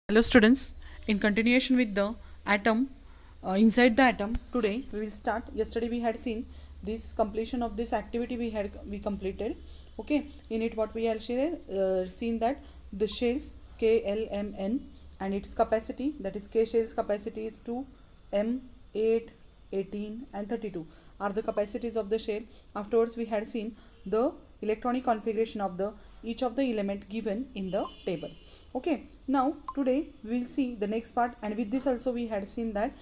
Hello students, in continuation with the atom, inside the atom, today we will start. Yesterday we had seen this completion of this activity we completed. Okay, in it what we have seen that the shells K, L, M, N and its capacity, that is K shells capacity is 2, M, 8, 18 and 32 are the capacities of the shell. Afterwards we had seen the electronic configuration of the each of the element given in the table. Okay, now today we will see the next part, and with this also we had seen that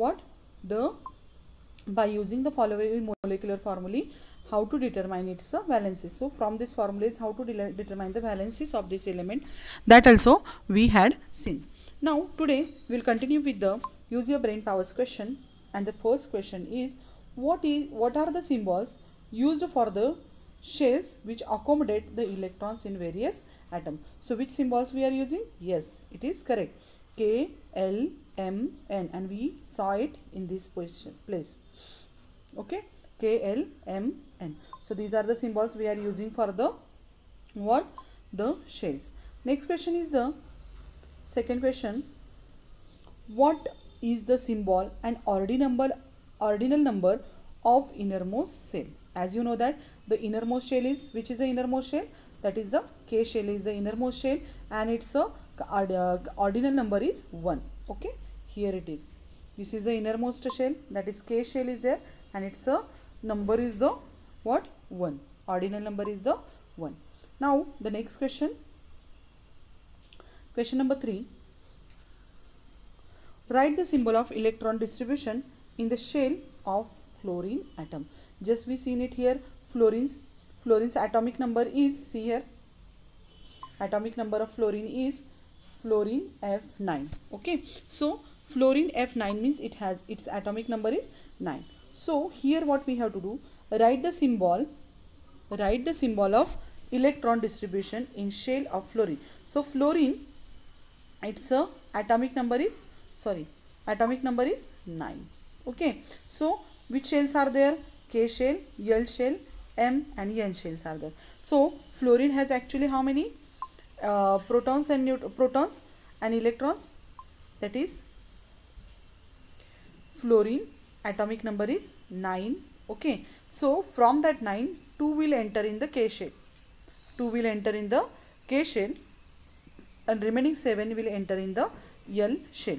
by using the following molecular formulae how to determine its valencies. So from this formula is how to determine the valencies of this element, that also we had seen. Now today we will continue with the use your brain powers question, and the first question is what are the symbols used for the shells which accommodate the electrons in various atoms. So which symbols we are using? Yes, it is correct. K, L, M, N, and we saw it in this place. Okay, K, L, M, N. So these are the symbols we are using for the the shells. Next question is the second question. What is the symbol and ordinal number of innermost shell? As you know that the innermost shell is, which is the innermost shell? That is the K shell is the innermost shell, and its ordinal number is 1. Okay, here it is. This is the innermost shell, that is K shell is there, and its number is the 1. Ordinal number is the 1. Now the next question. Question number 3. Write the symbol of electron distribution in the shell of fluorine atom. Just we seen it here. Fluorine's atomic number is, see here, atomic number of fluorine is fluorine F9. Okay, so fluorine F9 means it has its atomic number is 9. So here what we have to do, write the symbol of electron distribution in shell of fluorine. So fluorine, its atomic number is 9. Okay, so which shells are there? K shell, L shell, M and N shells are there. So fluorine has actually how many protons and electrons? That is, fluorine atomic number is 9. Okay, so from that 9, 2 will enter in the K shell. 2 will enter in the K shell, and remaining 7 will enter in the L shell.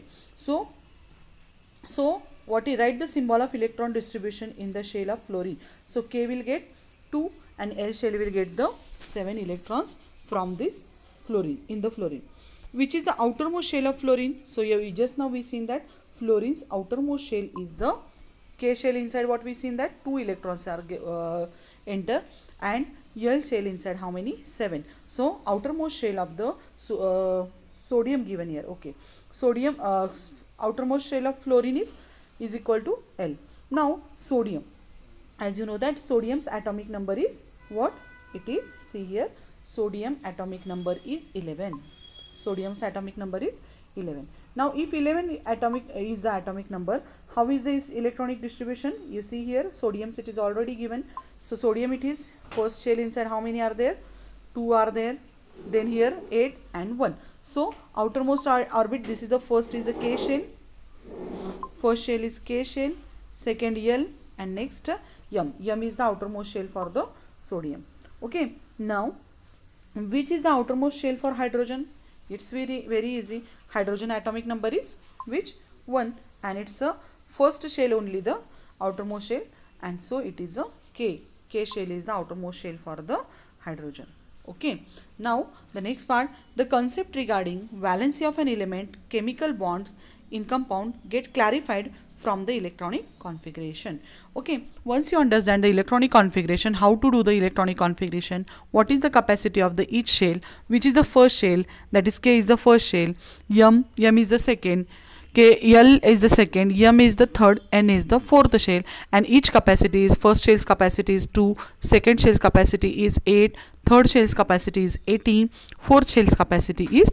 So what is, write the symbol of electron distribution in the shell of fluorine. So K will get 2 and L shell will get the 7 electrons from this fluorine, in the fluorine. Which is the outermost shell of fluorine? So just now we seen that fluorine's outermost shell is the K shell. Inside what we seen that 2 electrons are enter, and L shell inside how many? 7. So outermost shell of the sodium given here. Okay, sodium outermost shell of fluorine is equal to L. Now sodium, as you know that sodium's atomic number is what it is? See here, sodium atomic number is 11. Sodium's atomic number is 11. Now if 11 is the atomic number, how is this electronic distribution? You see here, sodium's it is already given. So sodium, it is first shell inside how many are there? 2 are there. Then here 8 and 1. So outermost orbit, this is the first is a K shell. First shell is K shell, second L, and next M. M is the outermost shell for the sodium. Okay, now which is the outermost shell for hydrogen? It's very easy. Hydrogen atomic number is which? 1, and it's a first shell only, the outermost shell, and so it is a K. K shell is the outermost shell for the hydrogen. Okay, now the next part, the concept regarding valency of an element, chemical bonds in compound get clarified from the electronic configuration. Okay, once you understand the electronic configuration, how to do the electronic configuration, what is the capacity of the each shell, which is the first shell, that is K is the first shell, M is the second, L is the second, M is the third, N is the fourth shell, and each capacity is, first shell's capacity is 2, second shell's capacity is 8, third shell's capacity is 18, fourth shell's capacity is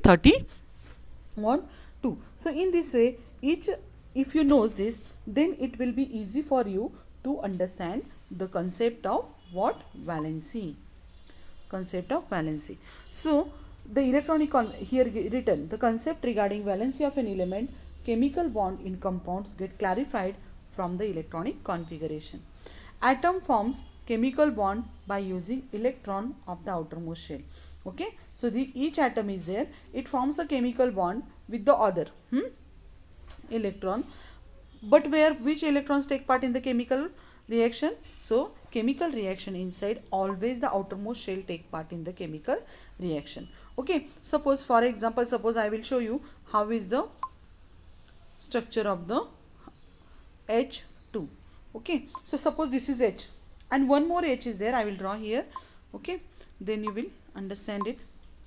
31, 2. So in this way, if you know this, then it will be easy for you to understand the concept of what? Valency. Concept of valency. So the electronic here written, the concept regarding valency of an element, chemical bond in compounds get clarified from the electronic configuration. Atom forms chemical bond by using electron of the outermost shell. Okay, so each atom is there, it forms a chemical bond with the other electron, but which electrons take part in the chemical reaction? So chemical reaction inside, always the outermost shell take part in the chemical reaction. Okay, suppose for example, suppose I will show you how is the structure of the H2. Okay, so suppose this is H and one more H is there, I will draw here. Okay, then you will understand it.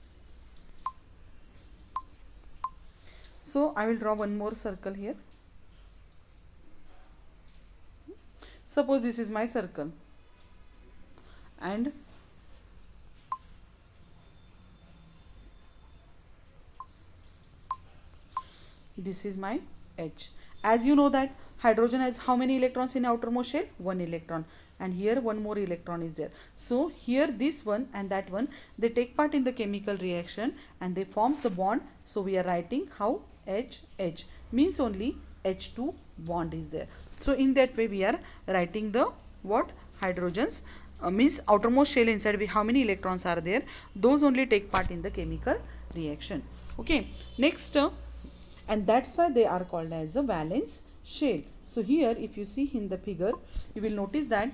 So I will draw one more circle here. Suppose this is my circle and this is my H. As you know that hydrogen has how many electrons in outermost shell? One electron, and here one more electron is there. So here this one and that one, they take part in the chemical reaction and they forms the bond. So we are writing how H means only H2 bond is there. So in that way we are writing the what? Hydrogens means outermost shell inside how many electrons are there, those only take part in the chemical reaction. Okay, next and that's why they are called as a valence shell. So here if you see in the figure, you will notice that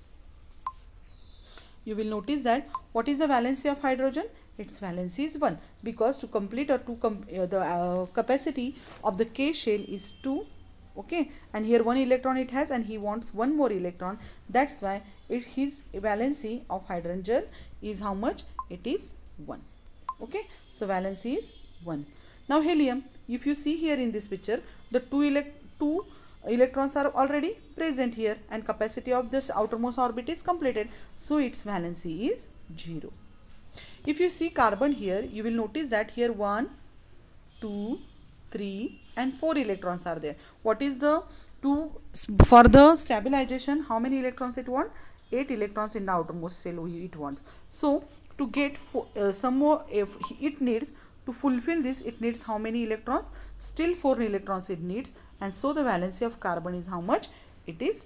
what is the valency of hydrogen? Its valency is 1, because to complete or to the capacity of the K shell is 2. Okay, and here one electron it has and he wants one more electron, that's why his valency of hydrogen is how much? It is 1. Okay, so valency is 1. Now helium, if you see here in this picture, the two electrons are already present here and capacity of this outermost orbit is completed, so its valency is 0. If you see carbon here, you will notice that here 1, 2, 3 and 4 electrons are there. What is the for the stabilization, how many electrons it wants? 8 electrons in the outermost shell it wants. So to get some more, if it needs to fulfill this, it needs how many electrons? Still 4 electrons it needs, and so the valency of carbon is how much? It is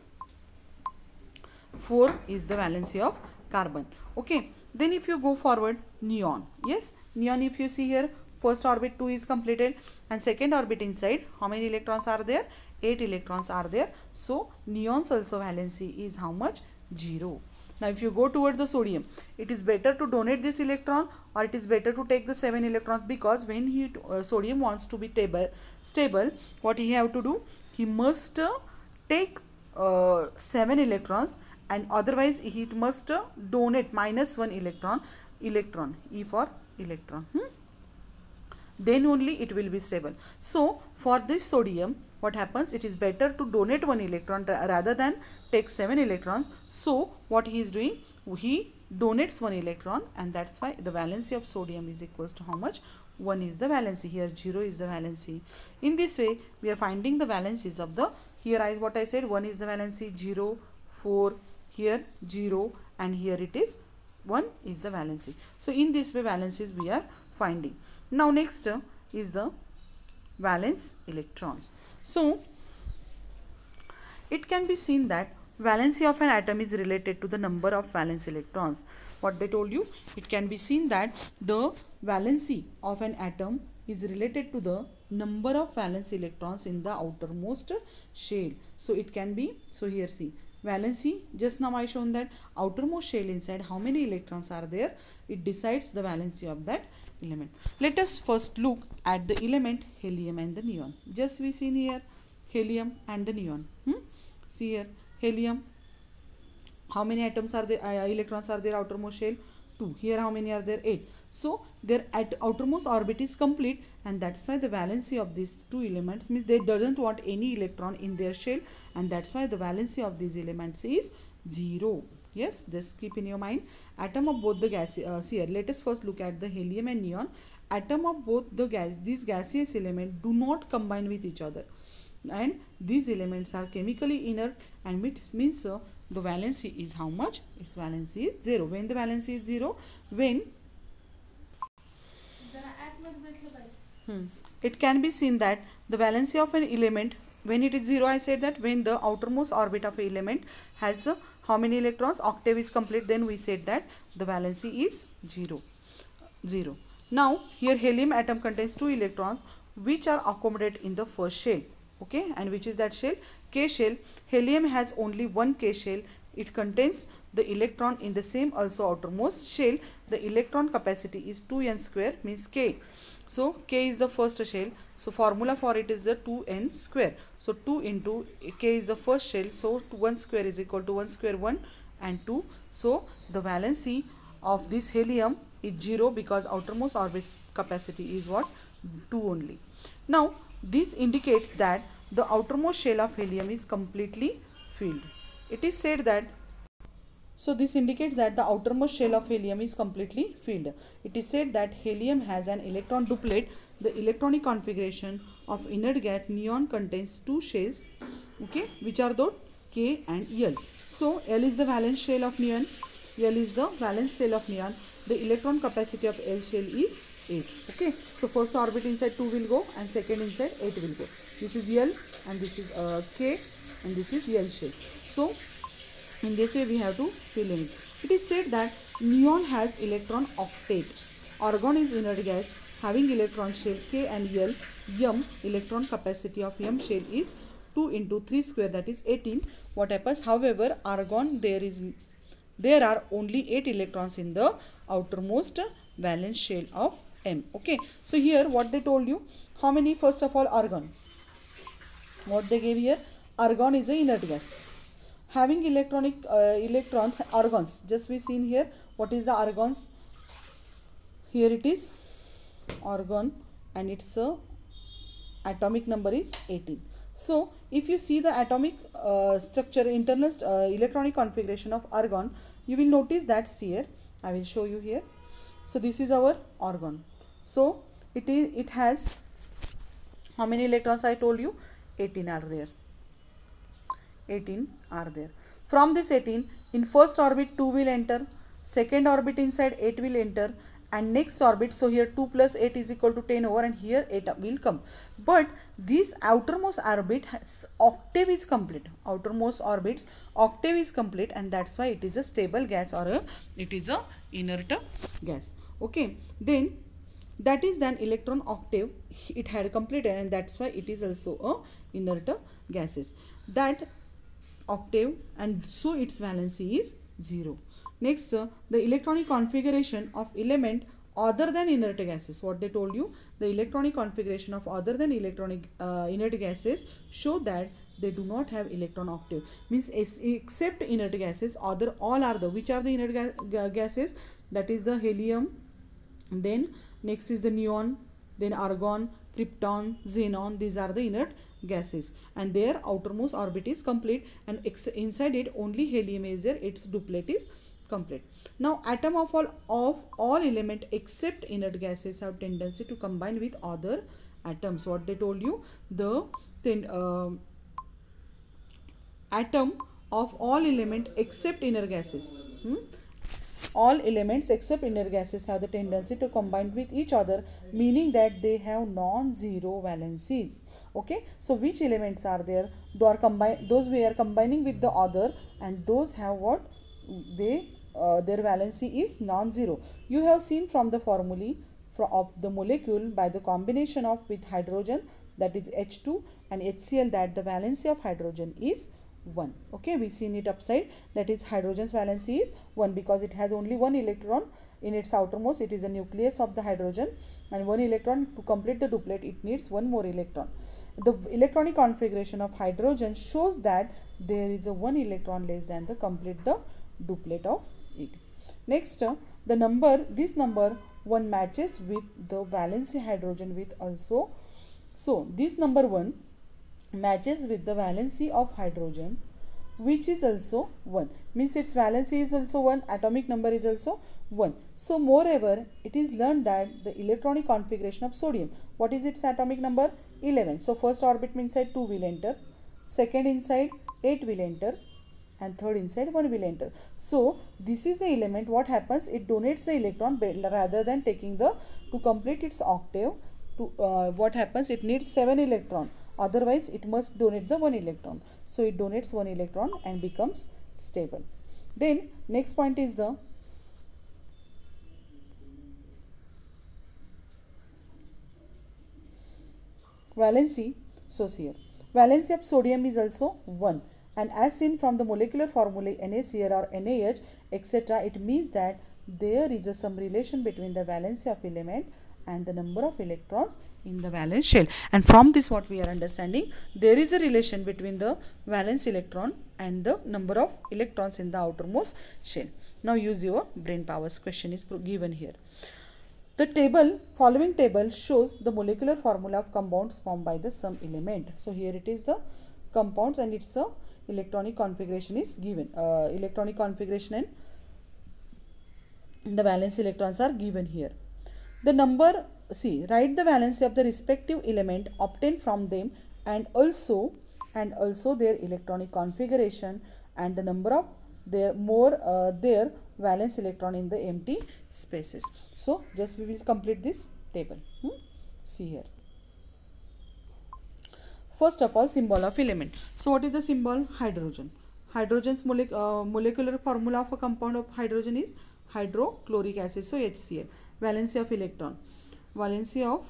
4 is the valency of carbon. Okay, then if you go forward, neon. Yes, neon, if you see here, first orbit 2 is completed and second orbit inside, how many electrons are there? 8 electrons are there. So neon's also valency is how much? 0. Now if you go toward the sodium, it is better to donate this electron or it is better to take the 7 electrons, because when sodium wants to be stable, what he have to do? He must take 7 electrons, and otherwise he must donate -1 electron, E for electron. Then only it will be stable. So for this sodium, what happens? It is better to donate 1 electron rather than take 7 electrons. So what he is doing? He donates 1 electron, and that's why the valency of sodium is equals to how much? 1 is the valency. Here 0 is the valency. In this way we are finding the valencies of the, here what I said, 1 is the valency, 0, 4, here 0, and here it is 1 is the valency. So in this way valencies we are finding. Now next is the valence electrons. So it can be seen that valency of an atom is related to the number of valence electrons. What they told you, it can be seen that the valency of an atom is related to the number of valence electrons in the outermost shell. So it can be, so here see, valency, just now I shown that outermost shell inside how many electrons are there, it decides the valency of that element. Let us first look at the element helium and the neon. Just we see here helium and the neon. See here helium, how many atoms are there, electrons are there outermost shell? 2. Here how many are there? 8. So their outermost orbit is complete, and that's why the valency of these two elements means they doesn't want any electron in their shell, and that's why the valency of these elements is 0. Yes, just keep in your mind. Atom of both the gaseous, here let us first look at the helium and neon. Atom of both the these gaseous elements do not combine with each other, and these elements are chemically inert, and means the valency is how much? Its valency is 0. When the valency is 0? When It can be seen that the valency of an element, when it is 0, I said that when the outermost orbit of an element has how many electrons, octave is complete, then we said that the valency is 0. Now here helium atom contains 2 electrons which are accommodated in the first shell. Okay, and which is that shell? K shell. Helium has only one K shell. It contains the electron in the same also outermost shell. The electron capacity is 2n square, means K. So K is the first shell. So formula for it is the 2n square. So 2 into K is the first shell. So 1 square is equal to 1 square 1 and 2. So the valency of this helium is 0 because outermost orbit capacity is what? 2 only. Now this indicates that the outermost shell of helium is completely filled. It is said that, so this indicates that the outermost shell of helium is completely filled. It is said that helium has an electron duplet. The electronic configuration of inert gas neon contains 2 shells, okay, which are the K and L. So L is the valence shell of neon, L is the valence shell of neon. The electron capacity of L shell is 8. Okay, so first orbit inside 2 will go and second inside 8 will go. This is L and this is K and this is L shell. So in this way we have to fill in it. It is said that neon has electron octet. Argon is inert gas having electron shell K and L. M electron capacity of M shell is 2 into 3 square, that is 18. What happens? However, argon there are only 8 electrons in the outermost valence shell of M. Okay, so here what they told you, how many? First of all, argon. What they gave here, argon is a inert gas having electrons, argons. Just we seen here what is the argons. Here it is argon and its atomic number is 18. So if you see the atomic structure, internal electronic configuration of argon, you will notice that here I will show you here. So this is our argon. So it has how many electrons? I told you 18 are there. 18 are there. From this 18, in first orbit 2 will enter, second orbit inside 8 will enter, and next orbit, so here 2 plus 8 is equal to 10 over, and here 8 will come. But this outermost orbit has octave is complete. Outermost orbits octave is complete, and that's why it is a stable gas or it is a inert gas. Okay, then that is then electron octave it had completed, and that's why it is also a inert gases. That octave, and so its valency is 0. Next, the electronic configuration of element other than inert gases. What they told you, the electronic configuration of other than inert gases show that they do not have electron octave. Means except inert gases, other all are the, which are the inert gases? That is the helium, then next is the neon, then argon, krypton, xenon. These are the inert gases, and their outermost orbit is complete, and inside it only helium is there, its duplet is complete. Now atom of all element except inert gases have tendency to combine with other atoms. What they told you, the atom of all element except inert gases, all elements except inert gases have the tendency to combine with each other, meaning that they have non-zero valencies. Okay, so which elements are there? Those we are combining with the other, and those have what? Their valency is non-zero. You have seen from the formulae of the molecule by the combination of with hydrogen, that is H2 and HCl, that the valency of hydrogen is 1. Okay, we seen it upside, that is hydrogen's valency is 1 because it has only one electron in its outermost. It is a nucleus of the hydrogen, and one electron, to complete the duplet it needs one more electron. The electronic configuration of hydrogen shows that there is a one electron less than the complete the duplet of it. Next, this number 1 matches with the valency hydrogen with also. So this number 1 matches with the valency of hydrogen, which is also 1, means its valency is also 1, atomic number is also 1. So moreover, it is learned that the electronic configuration of sodium, what is its atomic number? 11. So first orbit inside 2 will enter, second inside 8 will enter, and third inside one will enter. So this is the element. What happens? It donates the electron rather than taking the, to complete its octave, to what happens? It needs 7 electron, otherwise it must donate the 1 electron. So it donates 1 electron and becomes stable. Then next point is the valency. So here valency of sodium is also 1, and as seen from the molecular formulae NaCl or NaH etc., it means that there is some relation between the valency of element and the number of electrons in the valence shell. And from this what we are understanding, there is a relation between the valence electron and the number of electrons in the outermost shell. Now use your brain powers. Question is given here. The following table shows the molecular formula of compounds formed by the some element. So here it is the compounds and its electronic configuration is given. Electronic configuration and the valence electrons are given here. The number, see, write the valency of the respective element obtained from them and also their electronic configuration and the number of their valence electron in the empty spaces. So just we will complete this table. See here. First of all, symbol of element. So what is the symbol? Hydrogen. Hydrogen's molecular formula of a compound of hydrogen is hydrochloric acid, so HCl. Valency of electron, valency of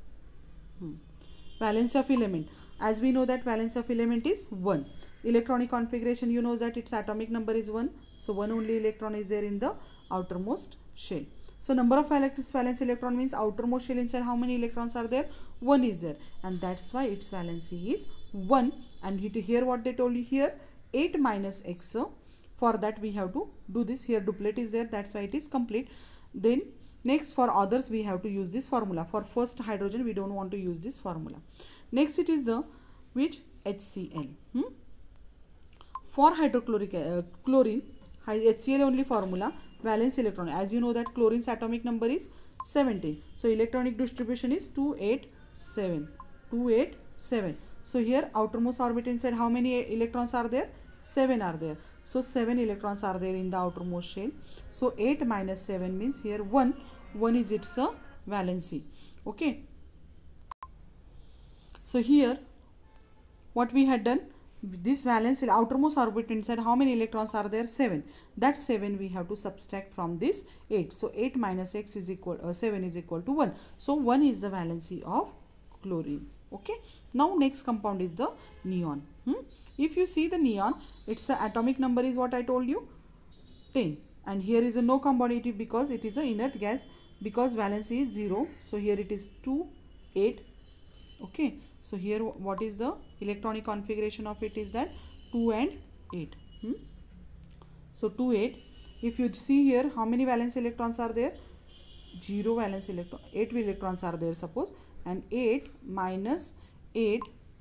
element. As we know that valency of element is 1. Electronic configuration, you know that its atomic number is 1. So 1 only electron is there in the outermost shell. So number of valence electron means outermost shell inside how many electrons are there? 1 is there, and that's why its valency is 1. And here what they told you here, 8 minus x. For that we have to do this. Here duplet is there, that's why it is complete. Then next, for others we have to use this formula. For first hydrogen we don't want to use this formula. Next it is the which HCl. For hydrochloric chlorine, HCl only formula, valence electron. As you know that chlorine's atomic number is 17. So electronic distribution is 287. 287. So here outermost orbit inside how many electrons are there? 7 are there. So 7 electrons are there in the outermost shell. So 8 minus 7 means here 1. 1 is its valency. Okay. So here what we had done, this valence outermost orbit inside how many electrons are there? 7. That 7 we have to subtract from this 8. So 8 minus x is equal 7 is equal to 1. So 1 is the valency of chlorine. Okay. Now next compound is the neon. If you see the neon, its atomic number is what I told you, 10. And here is a no compound because it is an inert gas, because valency is 0. So here it is 2, 8. Okay. So here what is the electronic configuration of it is that 2 and 8. So 2, 8. If you see here how many valence electrons are there? 0 valence electron. 8 electrons are there suppose, and 8 minus 8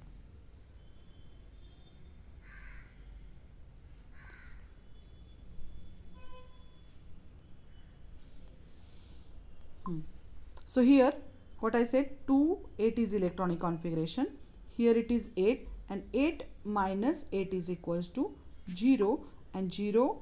So here what I said, 2, 8 is electronic configuration. Here it is 8, and 8 minus 8 is equals to 0, and 0.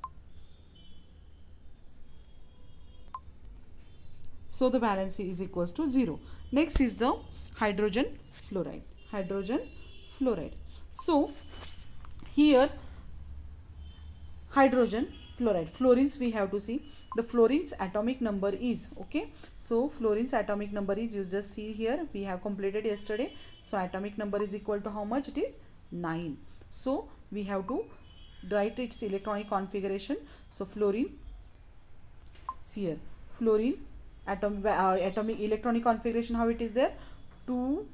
So the valency is equals to 0. Next is the hydrogen fluoride. Hydrogen fluoride. So here hydrogen fluoride. Fluorines we have to see. The fluorine's atomic number is, okay. So fluorine's atomic number is, you just see here, we have completed yesterday. So atomic number is equal to how much? It is 9. So we have to write its electronic configuration. So fluorine, see here, fluorine atomic electronic configuration, how it is there? 2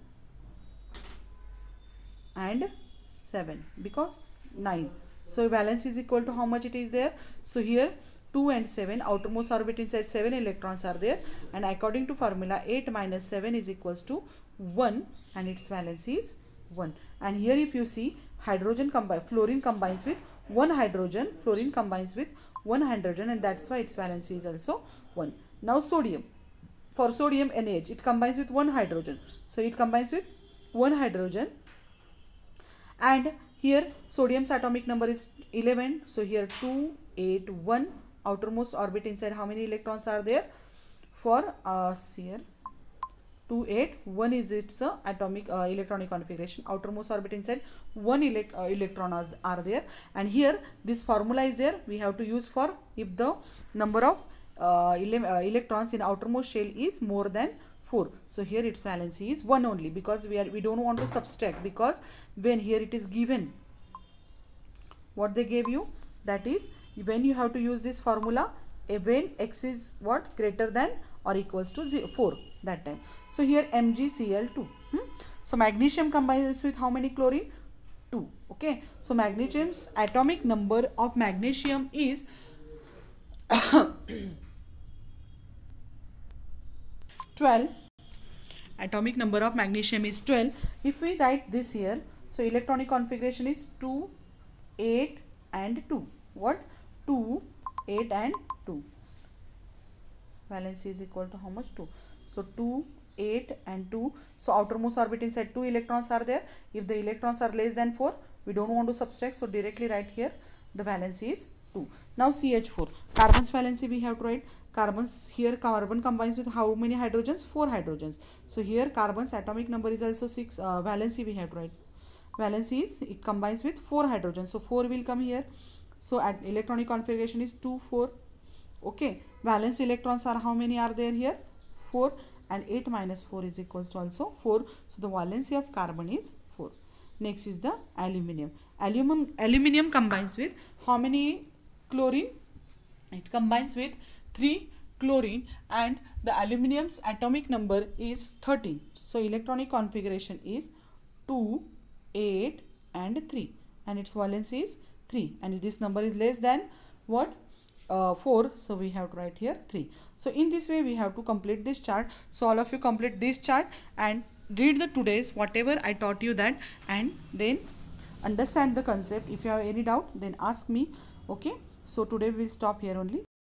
and 7, because 9. So valence is equal to how much it is there? So here 2 and 7, outermost orbit inside 7 electrons are there, and according to formula 8 minus 7 is equals to 1, and its valency is 1. And here if you see, fluorine combines with 1 hydrogen, fluorine combines with 1 hydrogen, and that's why its valency is also 1. Now sodium, for sodium NaH, it combines with 1 hydrogen, so it combines with 1 hydrogen, and Here sodium's atomic number is 11. So here 2, 8, 1. Outermost orbit inside, how many electrons are there? For here 2, 8, 1 is its atomic electronic configuration. Outermost orbit inside, 1 electrons are there. And here this formula is there. We have to use for if the number of electrons in outermost shell is more than 4. So here its valency is 1 only, because we don't want to subtract, because when here it is given what they gave you, that is when you have to use this formula when x is what, greater than or equals to 4, that time. So here MgCl2. So magnesium combines with how many chlorine? 2. Okay, so magnesium's atomic number of magnesium is 12. Atomic number of magnesium is 12. If we write this here, so electronic configuration is 2, 8 and 2. What? 2, 8 and 2. Valency is equal to how much? 2. So 2, 8 and 2. So outermost orbit inside 2 electrons are there. If the electrons are less than 4, we don't want to subtract, so directly write here the valency is 2. Now CH4. Carbon's valency we have to write. Carbons, here carbon combines with how many hydrogens? 4 hydrogens. So here carbon's atomic number is also 6. Valency we have to write. Valency is, it combines with 4 hydrogens. So 4 will come here. So at electronic configuration is 2, 4. Okay. Valence electrons are how many are there here? 4. And 8 minus 4 is equals to also 4. So the valency of carbon is 4. Next is the aluminium. Aluminium combines with how many chlorine? It combines with 3 chlorine, and the aluminium's atomic number is 13. So electronic configuration is 2, 8 and 3, and its valency is 3, and this number is less than what? 4. So we have to write here 3. So in this way we have to complete this chart. So all of you complete this chart and read the today's whatever I taught you that, and then understand the concept. If you have any doubt, then ask me. Okay, so today we'll stop here only.